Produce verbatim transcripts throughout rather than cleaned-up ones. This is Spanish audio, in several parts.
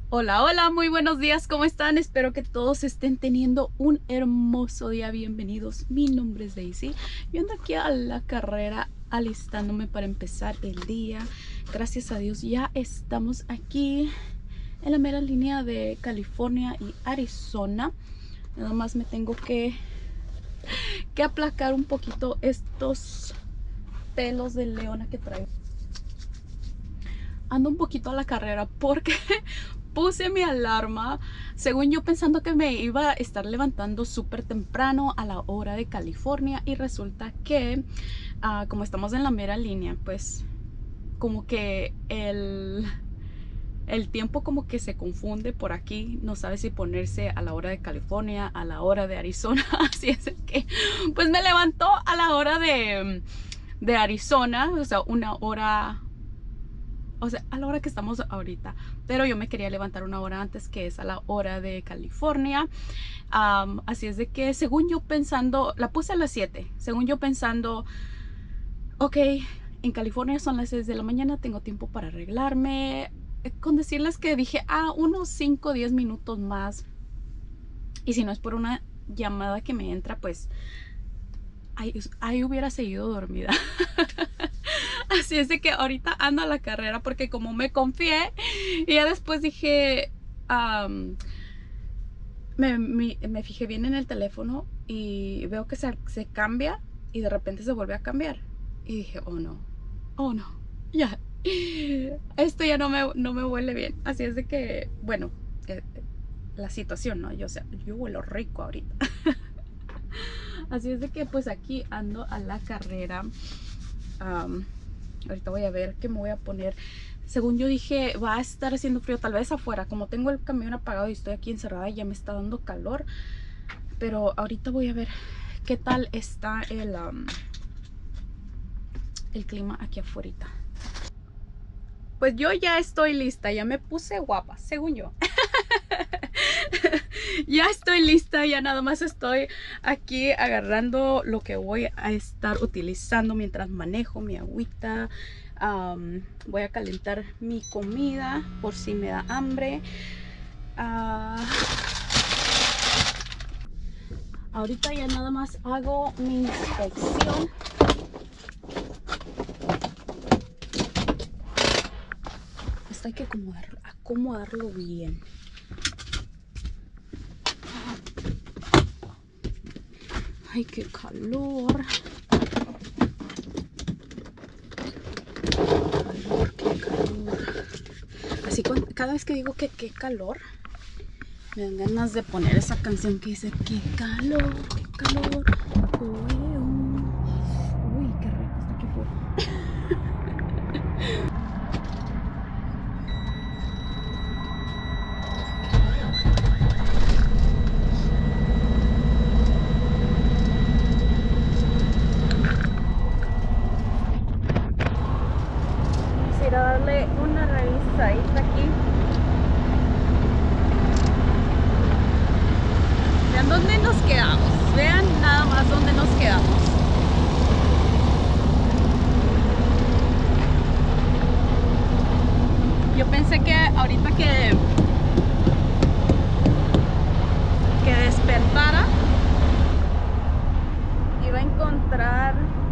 Hola, hola, muy buenos días, ¿cómo están? Espero que todos estén teniendo un hermoso día. Bienvenidos, mi nombre es Daisy. Yo ando aquí a la carrera alistándome para empezar el día. Gracias a Dios ya estamos aquí en la mera línea de California y Arizona. Nada más me tengo que, que aplacar un poquito estos pelos de leona que traigo. Ando un poquito a la carrera porque puse mi alarma, según yo pensando que me iba a estar levantando súper temprano a la hora de California, y resulta que uh, como estamos en la mera línea, pues como que el, el tiempo como que se confunde por aquí, no sabe si ponerse a la hora de California, a la hora de Arizona. Así es que pues me levantó a la hora de, de Arizona, o sea, una hora, o sea, a la hora que estamos ahorita, pero yo me quería levantar una hora antes, que es a la hora de California. Um, así es de que según yo pensando, la puse a las siete, según yo pensando, ok, en California son las seis de la mañana, tengo tiempo para arreglarme. Eh, con decirles que dije, ah, unos cinco o diez minutos más, y si no es por una llamada que me entra, pues ahí, ahí hubiera seguido dormida. Así es de que ahorita ando a la carrera porque como me confié, y ya después dije, um, me, me, me fijé bien en el teléfono y veo que se, se cambia y de repente se vuelve a cambiar. Y dije, oh no, oh no, ya, esto ya no me, no me huele bien. Así es de que, bueno, eh, la situación, ¿no? Yo, o sea, yo huelo rico ahorita. Así es de que pues aquí ando a la carrera. Um, ahorita voy a ver qué me voy a poner. Según yo dije, va a estar haciendo frío, tal vez afuera. Como tengo el camión apagado y estoy aquí encerrada, y ya me está dando calor. Pero ahorita voy a ver qué tal está el, um, el clima aquí afuera. Pues yo ya estoy lista, ya me puse guapa, según yo. Ya estoy lista, ya nada más estoy aquí agarrando lo que voy a estar utilizando mientras manejo mi agüita. Um, voy a calentar mi comida por si me da hambre. Uh, ahorita ya nada más hago mi inspección. Esto hay que acomodar, acomodarlo bien. Ay, qué calor. Calor, qué calor. Así cuando, cada vez que digo que qué calor, me dan ganas de poner esa canción que dice qué calor, qué calor. Uy, uy, qué rico está aquí afuera. Vamos a ir a darle una revisadita aquí. Vean dónde nos quedamos. Vean nada más dónde nos quedamos. Yo pensé que ahorita que, que despertara iba a encontrar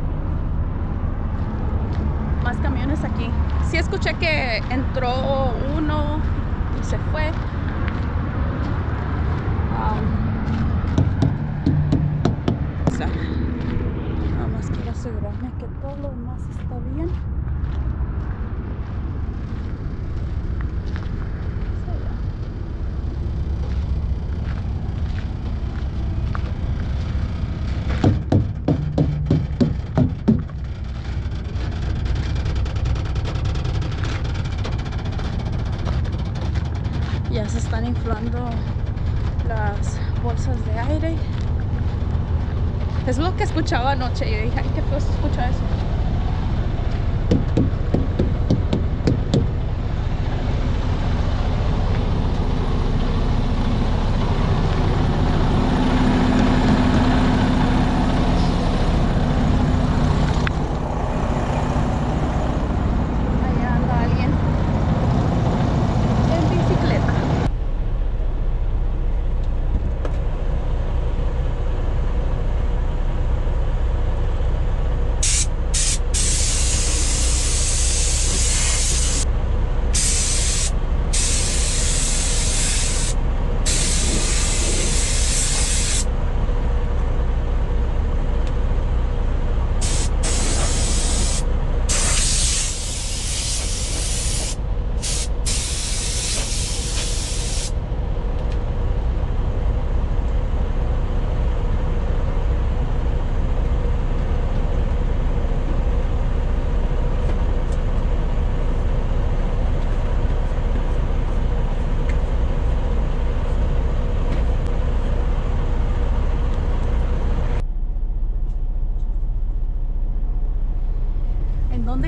más camiones aquí. Sí escuché que entró uno y se fue. Um, o sea, nada más quiero asegurarme que todo lo demás está bien. Ya se están inflando las bolsas de aire. Es lo que escuchaba anoche. Yo dije, ay, qué feo se escucha eso. Allá anda alguien en bicicleta.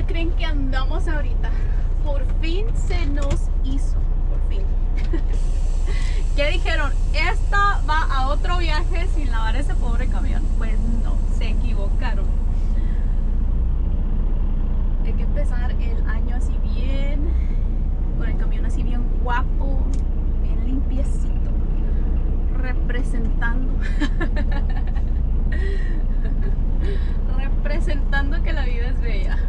creen que andamos ahorita? Por fin se nos hizo, por fin. ¿Qué dijeron? Esta va a otro viaje sin lavar ese pobre camión. Pues no, se equivocaron. Hay que empezar el año así bien, con el camión así bien guapo, bien limpiecito, representando. Representando que la vida es bella.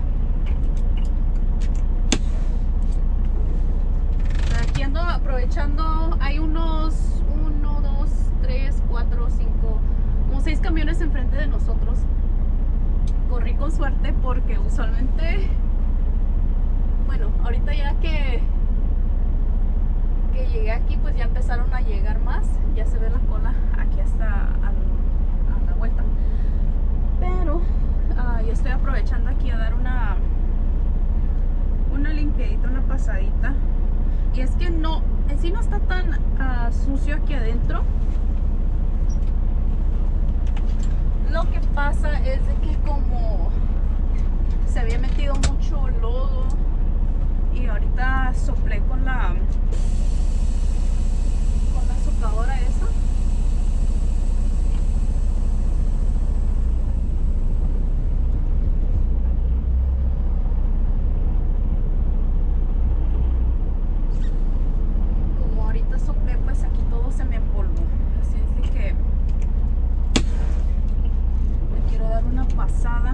Aquí ando aprovechando, hay unos uno, dos, tres, cuatro, cinco, como seis camiones enfrente de nosotros. Corrí con suerte porque usualmente, bueno, ahorita ya que que llegué aquí, pues ya empezaron a llegar más. Ya se ve la cola aquí hasta a la vuelta. Pero uh, yo estoy aprovechando aquí a dar una una limpiadita, una pasadita. Y es que no, en sí no está tan uh, sucio aquí adentro. Lo que pasa es de que como se había metido mucho lodo y ahorita soplé con la con la sopladora esa. Como ahorita soplé, pues aquí todo se me empolvó. Así es de que le quiero dar una pasada.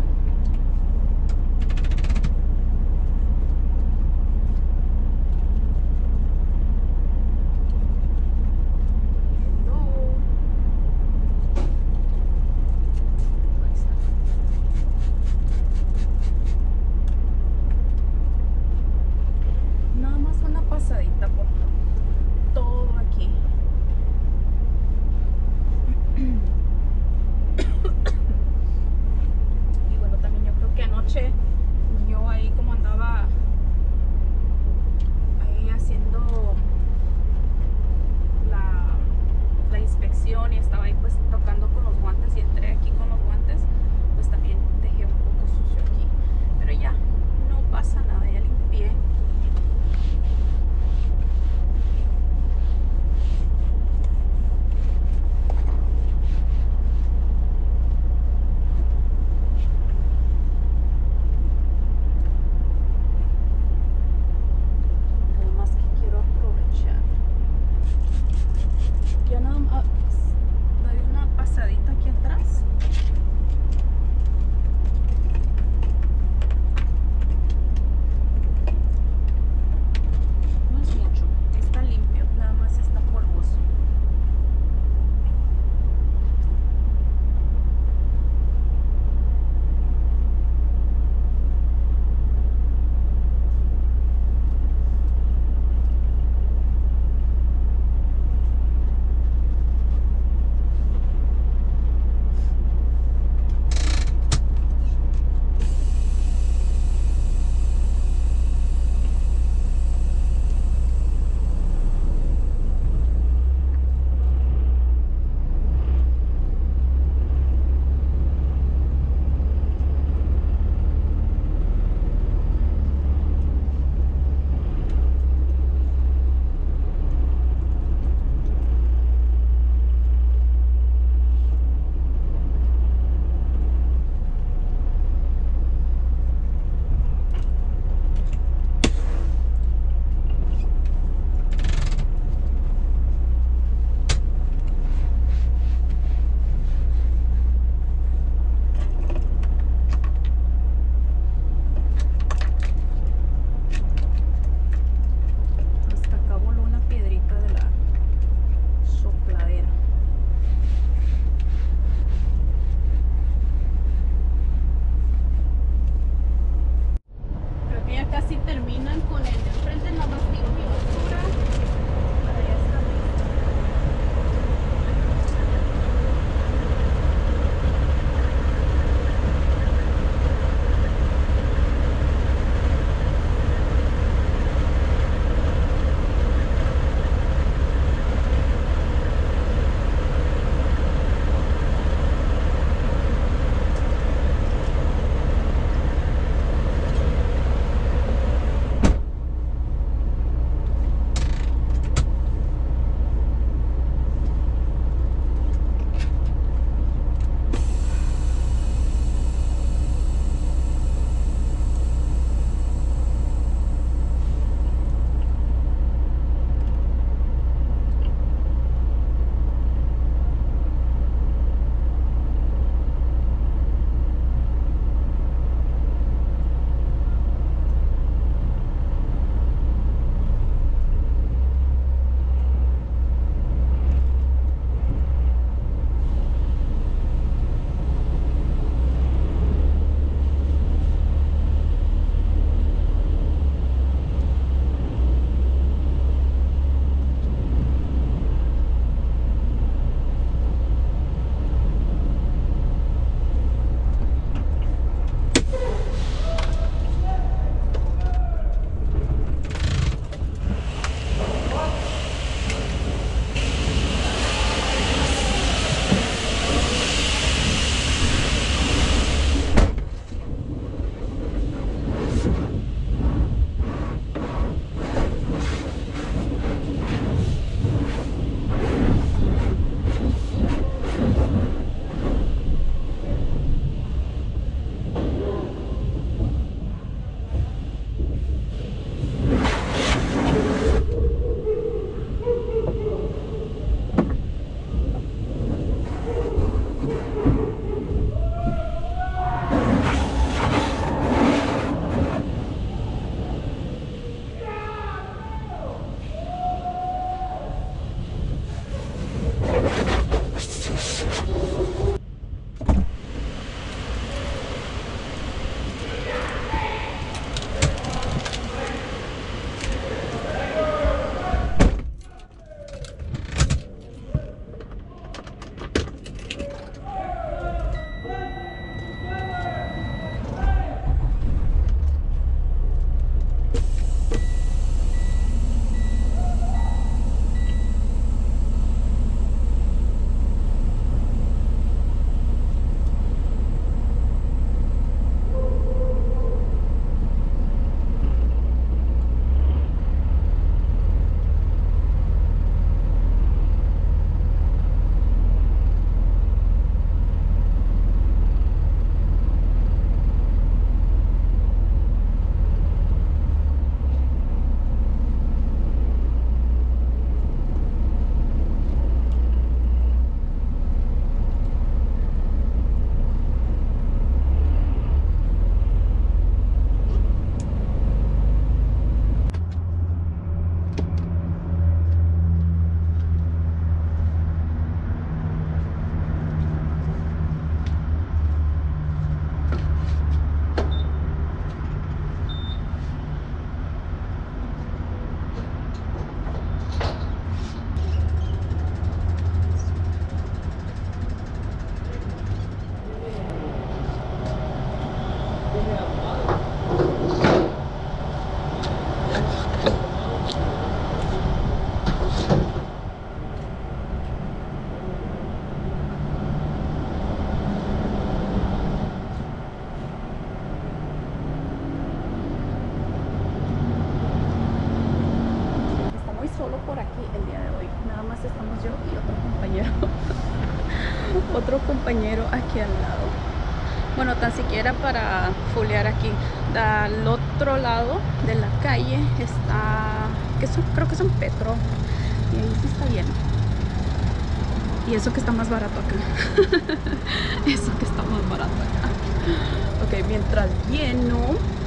solo por aquí el día de hoy. Nada más estamos yo y otro compañero. Otro compañero aquí al lado. Bueno, tan siquiera para fulear aquí. Al otro lado de la calle está, que eso, creo que es un Petro. Y ahí sí está lleno. Y eso que está más barato acá. Eso que está más barato acá. Ok, mientras lleno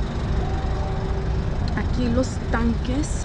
aquí los tanques.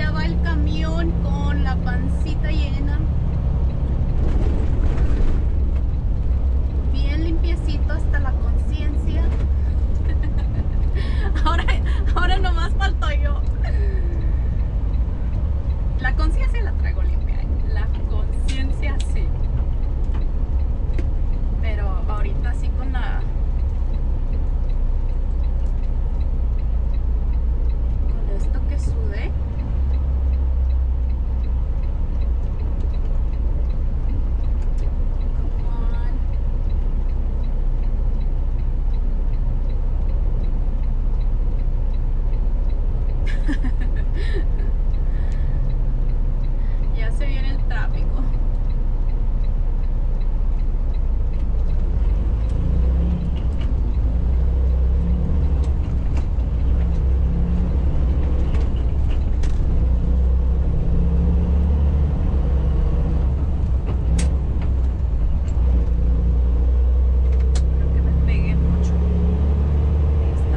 ya va el camión con la pancita llena, bien limpiecito hasta la conciencia. Ahora, ahora nomás falto yo. La conciencia la traigo limpia, la conciencia sí. Pero ahorita sí con la... con esto que sudé. Ya se viene el tráfico. Creo que me pegué mucho. Ahí está.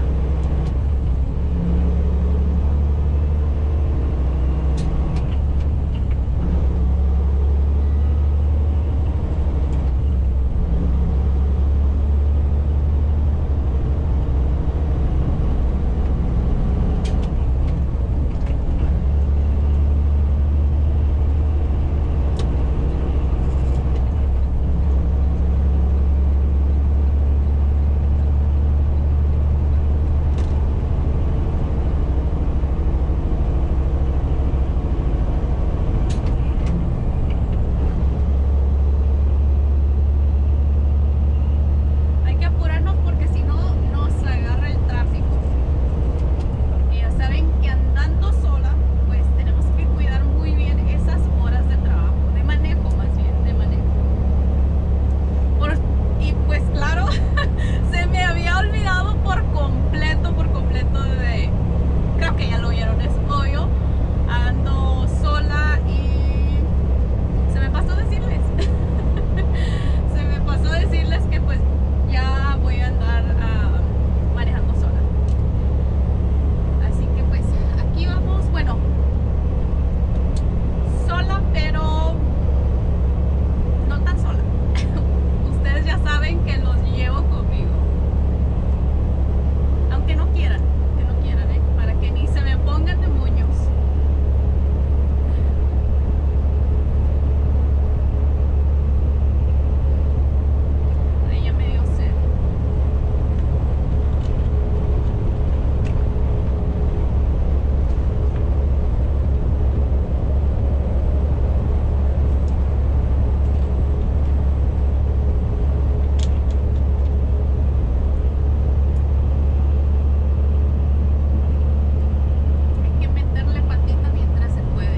Hay que apurarnos porque si no nos agarra el tráfico. Y ya saben que andando sola, pues tenemos que cuidar muy bien esas horas de trabajo, de manejo más bien, de manejo. Por- y pues claro, se me había olvidado por completo, por completo de... Creo que ya lo vieron, es obvio. Ando sola y se me pasó decirles. Se me pasó decirles que pues ya voy a andar ah, manejando sola. Así que pues aquí vamos, bueno, sola pero no tan sola. Ustedes ya saben que los llevo conmigo. Aunque no quieran, que no quieran, ¿eh? Para que ni se me pongan de moños. Ay, ya me dio sed. Hay que meterle patita mientras se puede.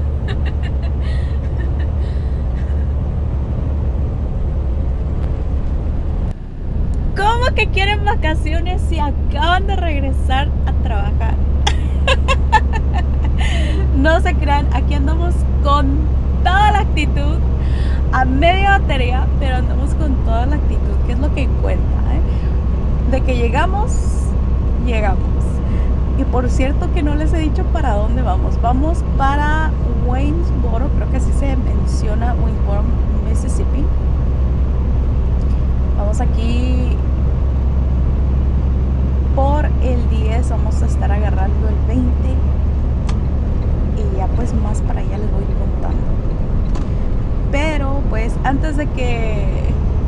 ¿Cómo que quieren vacaciones si acaban de regresar a trabajar? No se crean, aquí andamos con toda la actitud, a media batería, pero andamos con toda la actitud, que es lo que cuenta, ¿eh? De que llegamos, llegamos. Y por cierto que no les he dicho para dónde vamos. Vamos para Waynesboro, creo que así se menciona, Waynesboro, Mississippi. Vamos aquí por el diez, vamos a estar agarrando el veinte y ya pues más para allá les voy contando. Pero pues antes de que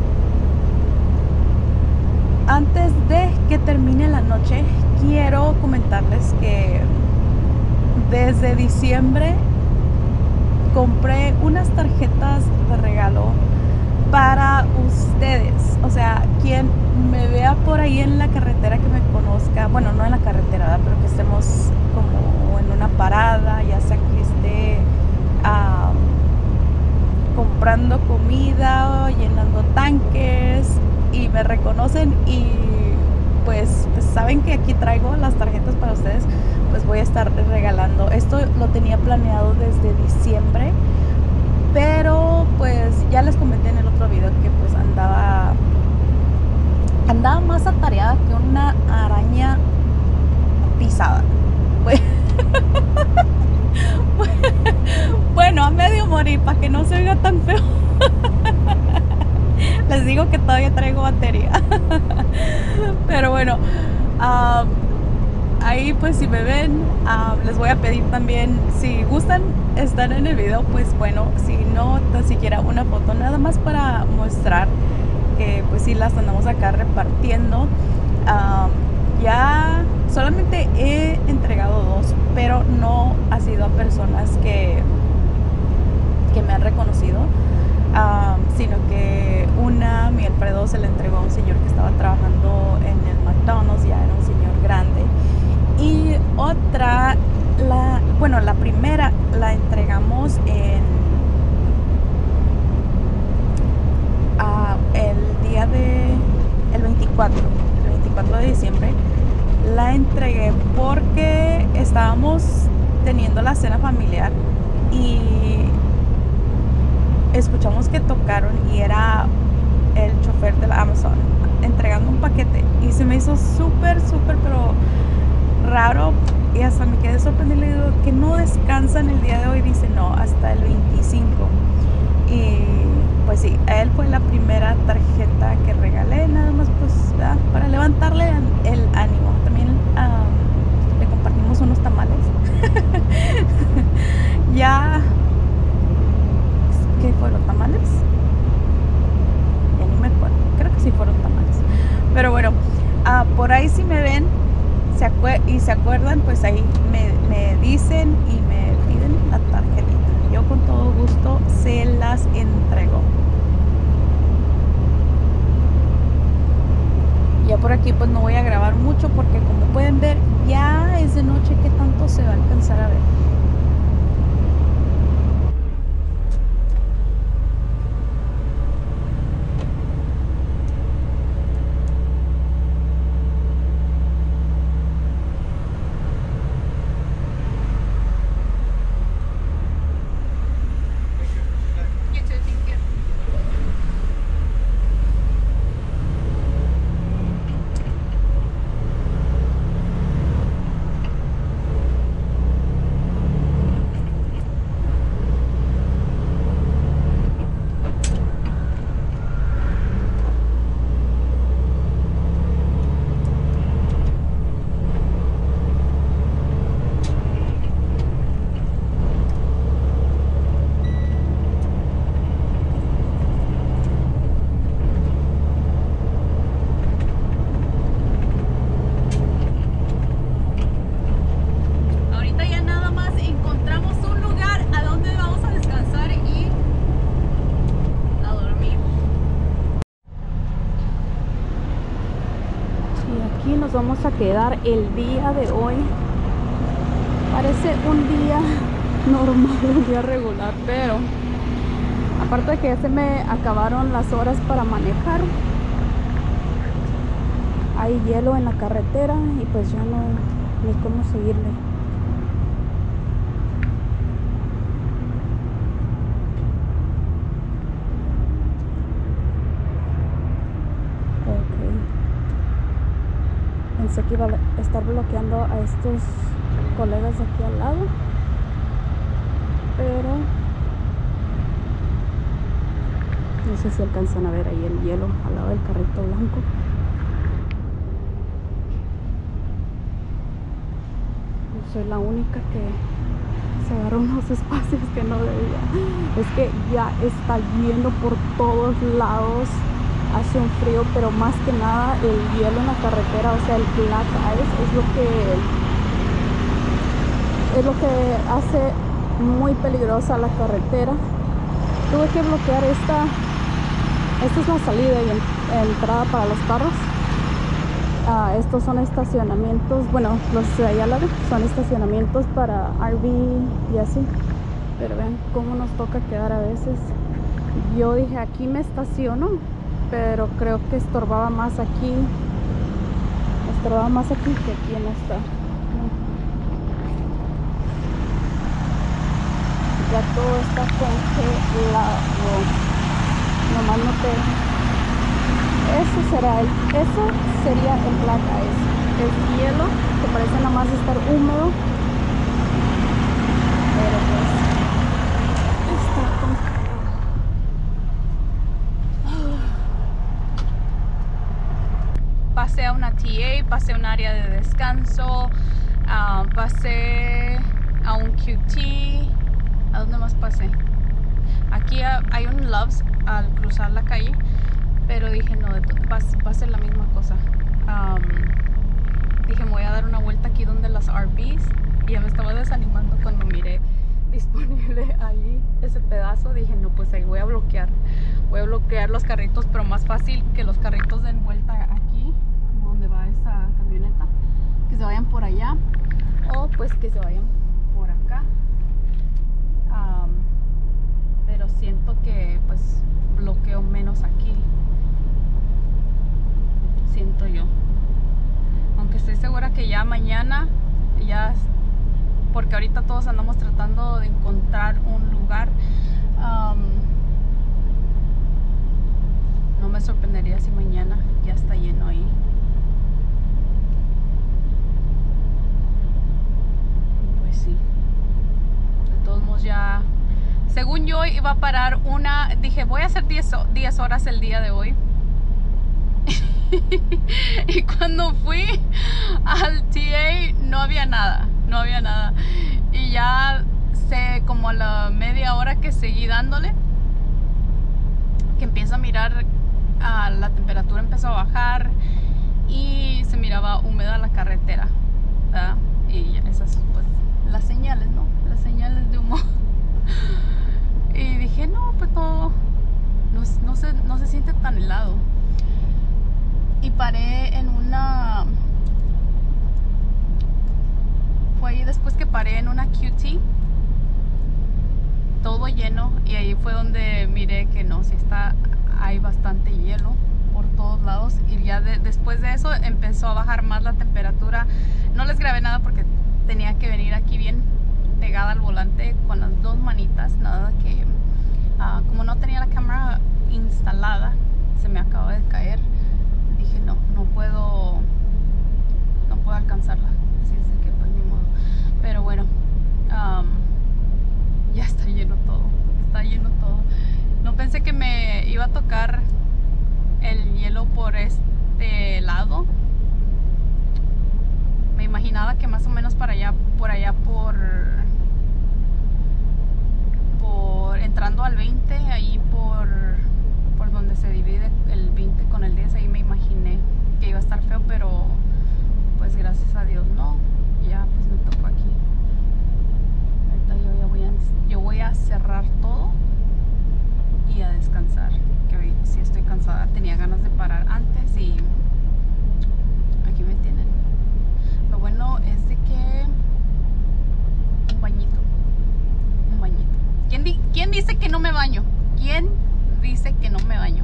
antes de que termine la noche, quiero comentarles que desde diciembre compré unas tarjetas de regalo para ustedes. O sea, quien me vea por ahí en la carretera, que me conozca, bueno, no en la carretera, ¿verdad? Pero que estemos como en una parada, ya sea que esté um, comprando comida, llenando tanques y me reconocen y pues, pues saben que aquí traigo las tarjetas para ustedes, pues voy a estar regalando. Esto lo tenía planeado desde diciembre, pero pues ya les comenté en el otro video que pues andaba andaba más atareada que una araña pisada. Pues, Bueno, a medio morir, para que no se oiga tan feo. Les digo que todavía traigo batería. Pero bueno, um, ahí pues si me ven, um, les voy a pedir también, si gustan estar en el video, pues bueno, si no, tan siquiera una foto, nada más para mostrar que pues sí las andamos acá repartiendo. Um, ya solamente he entregado dos, pero no ha sido a personas que, que me han reconocido. Um, sino que una, mi Alfredo, se le entregó a un señor que estaba trabajando en el McDonald's, ya era un señor grande. Y otra, la, bueno, la primera la entregamos en uh, el día de, el veinticuatro, el veinticuatro de diciembre. La entregué porque estábamos teniendo la cena familiar y escuchamos que tocaron y era el chofer de la Amazon entregando un paquete y se me hizo súper, súper, pero raro y hasta me quedé sorprendida. Le digo que no descansan el día de hoy, dice no, hasta el veinticinco. Y pues sí, a él fue la primera tarjeta que regalé, nada más pues ¿verdad? Para levantarle el ánimo. También um, le compartimos unos tamales. Ya, ¿qué fueron? ¿Tamales? Ya ni me acuerdo, creo que sí fueron tamales. Pero bueno, uh, por ahí si me ven se y se acuerdan, pues ahí me, me dicen y me piden la tarjetita. Yo con todo gusto se las entrego. Ya por aquí pues no voy a grabar mucho porque como pueden ver ya es de noche. ¿Qué tanto se va a alcanzar a ver? Vamos a quedar el día de hoy. Parece un día normal, un día regular, pero aparte de que ya se me acabaron las horas para manejar, hay hielo en la carretera y pues ya no ni cómo seguirle. Pensé que iba a estar bloqueando a estos colegas de aquí al lado, pero no sé si alcanzan a ver ahí el hielo al lado del carrito blanco. Yo soy la única que se agarró unos espacios que no debía. Es que ya está lloviendo por todos lados. Hace un frío, pero más que nada el hielo en la carretera, o sea el black ice, es lo que es lo que hace muy peligrosa la carretera. Tuve que bloquear esta esta es la salida y en, entrada para los carros. Uh, estos son estacionamientos, bueno, los de allá al lado son estacionamientos para R V y así, pero vean cómo nos toca quedar a veces. Yo dije aquí me estaciono, pero creo que estorbaba más aquí, estorbaba más aquí que aquí en esta. Ya todo está congelado, nomás no te... Eso será el, eso sería el black ice, el hielo que parece nomás estar húmedo. pasé a un área de descanso, uh, pasé a un Q T. ¿A dónde más pasé? Aquí hay un Love's al cruzar la calle, pero dije no, va, va a ser la misma cosa. Um, dije me voy a dar una vuelta aquí donde las R Vs, y ya me estaba desanimando cuando miré disponible ahí ese pedazo. Dije no, pues ahí voy a bloquear voy a bloquear los carritos, pero más fácil que los carritos den vuelta aquí, como donde va esa camioneta, que se vayan por allá, o pues que se vayan por acá. Um, pero siento que pues bloqueo menos aquí, siento yo, aunque estoy segura que ya mañana, ya, porque ahorita todos andamos tratando de encontrar un lugar. um, no me sorprendería si mañana ya está lleno ahí. Pues sí, de todos modos ya, según yo iba a parar una, dije voy a hacer diez horas el día de hoy. Y cuando fui al T A no había nada, no había nada. Y ya sé, como a la media hora que seguí dándole, que empiezo a mirar, uh, la temperatura empezó a bajar y se miraba húmeda la carretera, ¿verdad? Y esas pues las señales, ¿no? Las señales de humo. Y dije no, pues no, no, no, se, no se siente tan helado. Y paré en una, fue ahí después que paré en una Q T, todo lleno, y ahí fue donde miré que no, si está, hay bastante hielo por todos lados. Y ya de, después de eso empezó a bajar más la temperatura. No les grabé nada porque tenía que venir aquí bien pegada al volante con las dos manitas, nada que, uh, como no tenía la cámara instalada, se me acaba de caer. Dije no, no puedo, no puedo alcanzarla, así es de que pues ni modo. Pero bueno, um, ya está lleno todo, está lleno todo. No pensé que me iba a tocar el hielo por este lado. Me imaginaba que más o menos para allá, por allá por, por entrando al veinte, ahí por por donde se divide el veinte con el diez, ahí me imaginé que iba a estar feo, pero pues gracias a Dios no, ya pues me tocó aquí. Ahorita yo ya voy a, yo voy a cerrar todo y a descansar, que hoy sí estoy cansada, tenía ganas de parar antes y aquí me tienen. Lo bueno es de que un bañito, un bañito. ¿Quién, di, ¿quién dice que no me baño? ¿Quién dice que no me baño?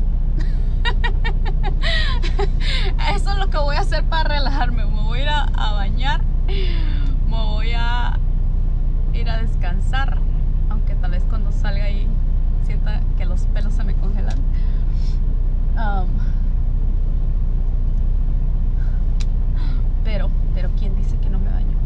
Eso es lo que voy a hacer para relajarme. Me voy a ir a, a bañar, me voy a ir a descansar, aunque tal vez cuando salga ahí sienta que los pelos se me congelan. um, pero pero quién dice que no me baño.